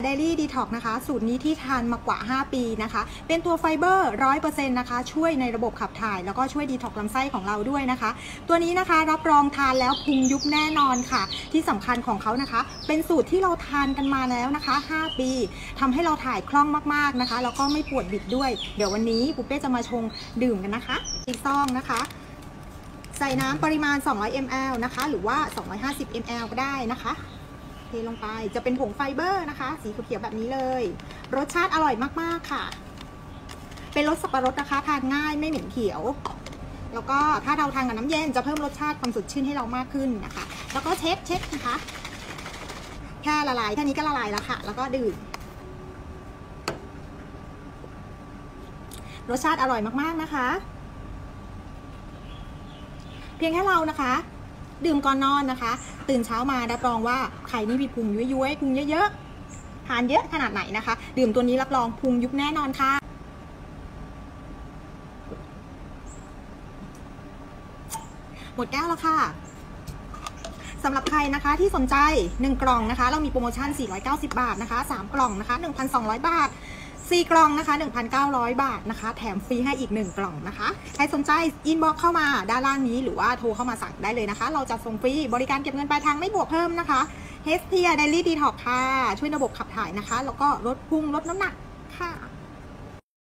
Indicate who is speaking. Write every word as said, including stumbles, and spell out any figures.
Speaker 1: Daily Detox นะคะสูตรนี้ที่ทานมากว่าห้าปีนะคะเป็นตัวไฟเบอร์ ร้อยเปอร์เซ็นต์ นะคะช่วยในระบบขับถ่ายแล้วก็ช่วยดีท็อกซ์ลำไส้ของเราด้วยนะคะตัวนี้นะคะรับรองทานแล้วพุงยุบแน่นอนค่ะที่สำคัญของเขานะคะเป็นสูตรที่เราทานกันมาแล้วนะคะห้าปีทำให้เราถ่ายคล่องมากๆนะคะแล้วก็ไม่ปวดบิดด้วยเดี๋ยววันนี้ปุ๊เป้จะมาชงดื่มกันนะคะอีกซองนะคะใส่น้ำปริมาณสองร้อยมิลลิลิตรนะคะหรือว่าสองร้อยห้าสิบมิลลิลิตรก็ได้นะคะเทลงไปจะเป็นผงไฟเบอร์นะคะสีเขียวแบบนี้เลยรสชาติอร่อยมากๆค่ะเป็นรสสับปะรดนะคะทานง่ายไม่เหม็นเขียวแล้วก็ถ้าเราทานกับน้ำเย็นจะเพิ่มรสชาติความสดชื่นให้เรามากขึ้นนะคะแล้วก็เช็คเช็คนะคะแค่ละลายแค่นี้ก็ละลายแล้วค่ะแล้วก็ดื่มรสชาติอร่อยมากๆนะคะเพียงแค่เรานะคะดื่มก่อนนอนนะคะตื่นเช้ามารับรองว่าใครนี่มีพุงย้วยๆพุงเยอะๆทานเยอะขนาดไหนนะคะดื่มตัวนี้รับรองพุงยุบแน่นอนค่ะหมดแก้วแล้วค่ะสำหรับใครนะคะที่สนใจหนึ่งกล่องนะคะเรามีโปรโมชั่นสี่ร้อยเก้าสิบบาทนะคะสามกล่องนะคะ หนึ่งพันสองร้อย บาทสี่กล่องนะคะ หนึ่งพันเก้าร้อย บาทนะคะแถมฟรีให้อีกหนึ่งกล่องนะคะใครสนใจอินบ็อกซ์เข้ามาด้านล่างนี้หรือว่าโทรเข้ามาสั่งได้เลยนะคะเราจะส่งฟรีบริการเก็บเงินปลายทางไม่บวกเพิ่มนะคะ Hestia Daily Detox ค่ะช่วยระบบขับถ่ายนะคะแล้วก็ลดพุงลดน้ำหนักค่ะ